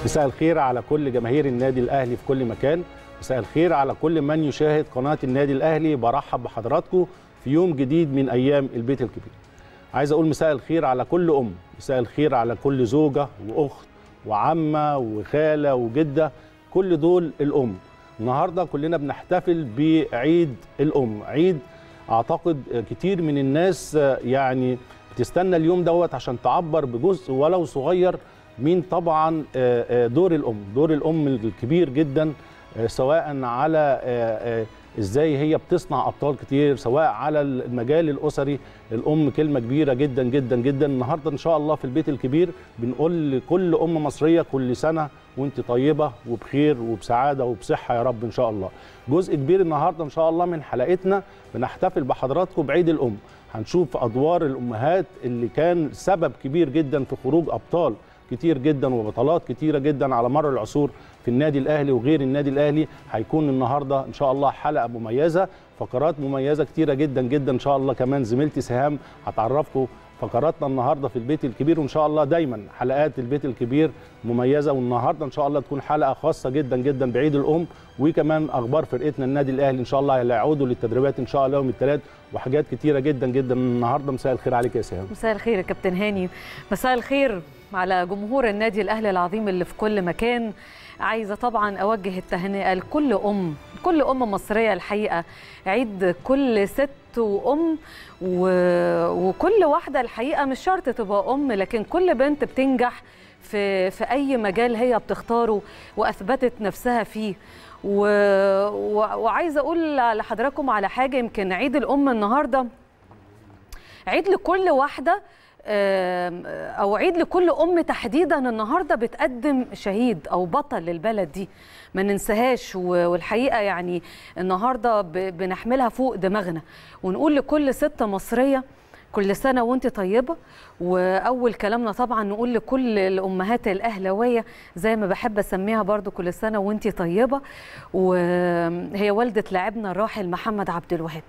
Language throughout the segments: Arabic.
مساء الخير على كل جماهير النادي الأهلي في كل مكان. مساء الخير على كل من يشاهد قناة النادي الأهلي. برحب بحضراتكم في يوم جديد من أيام البيت الكبير. عايز أقول مساء الخير على كل أم، مساء الخير على كل زوجة وأخت وعمة وخالة وجدة، كل دول الأم. النهاردة كلنا بنحتفل بعيد الأم، عيد أعتقد كتير من الناس يعني بتستنى اليوم دوت عشان تعبر بجزء ولو صغير من طبعا دور الأم، دور الأم الكبير جدا، سواء على ازاي هي بتصنع ابطال كتير، سواء على المجال الاسري. الام كلمه كبيره جدا جدا جدا. النهارده ان شاء الله في البيت الكبير بنقول لكل ام مصريه كل سنه وانت طيبه وبخير وبسعاده وبصحه يا رب ان شاء الله. جزء كبير النهارده ان شاء الله من حلقتنا بنحتفل بحضراتكم بعيد الام. هنشوف ادوار الامهات اللي كان سبب كبير جدا في خروج ابطال كتير جدا وبطولات كتيره جدا على مر العصور في النادي الاهلي وغير النادي الاهلي. هيكون النهارده ان شاء الله حلقه مميزه، فقرات مميزه كتيره جدا جدا ان شاء الله. كمان زميلتي سهام هتعرفكم فقراتنا النهارده في البيت الكبير، وان شاء الله دايما حلقات البيت الكبير مميزه، والنهارده ان شاء الله تكون حلقه خاصه جدا جدا بعيد الام. وكمان اخبار فرقتنا النادي الاهلي ان شاء الله اللي هيعودوا للتدريبات ان شاء الله يوم الثلاث، وحاجات كتيره جدا جدا النهارده. مساء الخير عليك يا سهام. مساء الخير يا كابتن هاني، مساء الخير على جمهور النادي الاهلي العظيم اللي في كل مكان. عايزه طبعا اوجه التهنئه لكل ام، كل ام مصريه الحقيقه. عيد كل ست وام وكل واحده الحقيقه، مش شرط تبقى ام، لكن كل بنت بتنجح في اي مجال هي بتختاره واثبتت نفسها فيه. وعايزه اقول لحضراتكم على حاجه، يمكن عيد الام النهارده عيد لكل واحده، أو عيد لكل أم تحديدا النهارده بتقدم شهيد أو بطل للبلد دي، ما ننساهاش. والحقيقة يعني النهارده بنحملها فوق دماغنا ونقول لكل ست مصرية كل سنة وانت طيبة. وأول كلامنا طبعا نقول لكل الأمهات الأهلاوية زي ما بحب أسميها برضو كل سنة وانت طيبة. وهي والدة لاعبنا الراحل محمد عبد الوهاب.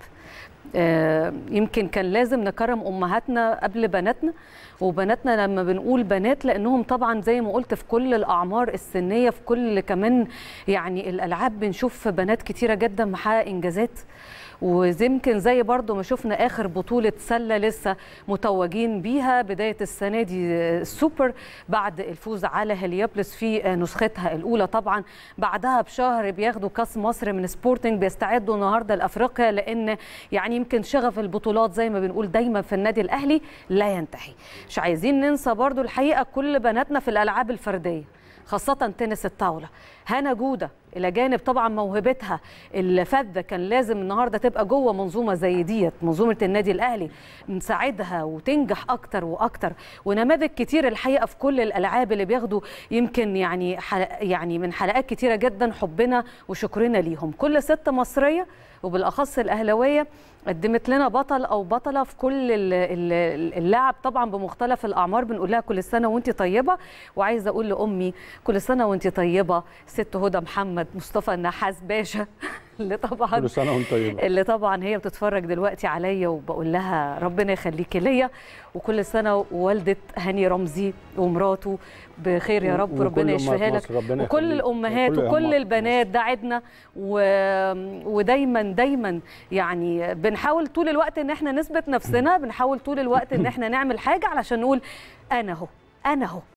يمكن كان لازم نكرم أمهاتنا قبل بناتنا، وبناتنا لما بنقول بنات لأنهم طبعا زي ما قلت في كل الأعمار السنية، في كل كمان يعني الألعاب بنشوف بنات كتيرة جدا محقق إنجازات. ويمكن زي برضو ما شفنا آخر بطولة سلة لسه متوجين بيها بداية السنة دي السوبر بعد الفوز على هليوبلس في نسختها الأولى. طبعا بعدها بشهر بياخدوا كاس مصر من سبورتنج، بيستعدوا النهاردة لأفريقيا، لأن يعني يمكن شغف البطولات زي ما بنقول دايما في النادي الأهلي لا ينتهي. مش عايزين ننسى برضو الحقيقة كل بناتنا في الألعاب الفردية، خاصة تنس الطاولة. هنا جودة إلى جانب طبعا موهبتها الفذة كان لازم النهارده تبقى جوه منظومه زي ديت، منظومه النادي الاهلي، نساعدها وتنجح اكتر واكتر. ونماذج كتير الحقيقه في كل الالعاب اللي بياخدوا يمكن يعني من حلقات كتيره جدا حبنا وشكرنا ليهم. كل ست مصريه وبالاخص الاهلاويه قدمت لنا بطل او بطله في كل اللعب طبعا بمختلف الاعمار. بنقول لها كل سنه وانت طيبه. وعايزه اقول لامي كل سنه وانت طيبه، ست هدى محمد مصطفى النحاس باشا اللي طبعا كل سنه وانت طيبه، اللي طبعا هي بتتفرج دلوقتي عليا، وبقول لها ربنا يخليكي ليا. وكل سنه ووالده هاني رمزي ومراته بخير يا رب، ربنا يشفيها لك، وكل الامهات وكل البنات. ده عيدنا ودايما دايما يعني بنحاول طول الوقت ان احنا نثبت نفسنا، بنحاول طول الوقت ان احنا نعمل حاجه علشان نقول انا اهو، انا اهو،